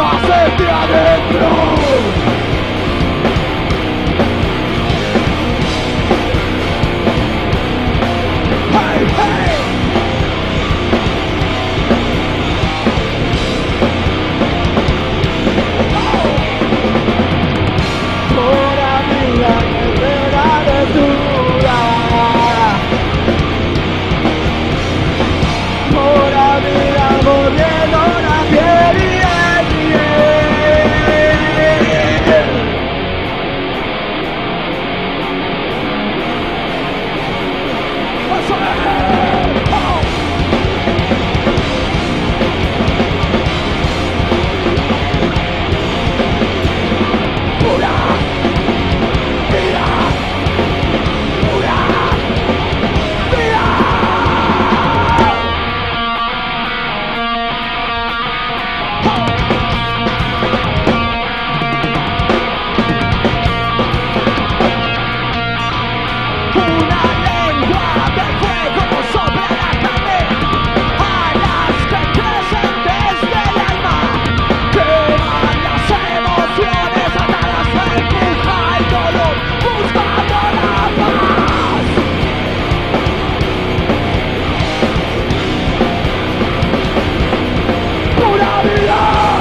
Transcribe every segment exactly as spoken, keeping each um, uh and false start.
hacerte adentro. Hey, hey. Pura vida guerrera desnuda. Pura vida mordiendo la piel y el piel. ¡Eso es! ¡Oh! Pura vida, pura vida. Una lengua de fuego sobre la carne, alas que crecen desde el alma, queman las emociones atadas, empuja el dolor, buscando la paz. Pura vida.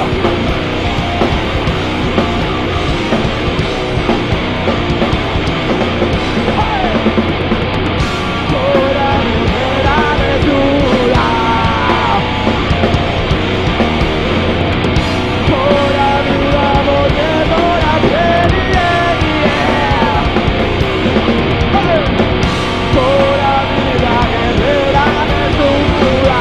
Pura guerrera desnuda. Pura vida mordiendo la piel y el piel. Pura vida guerrera desnuda.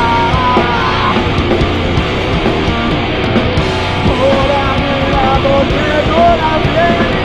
Pura vida mordiendo la piel y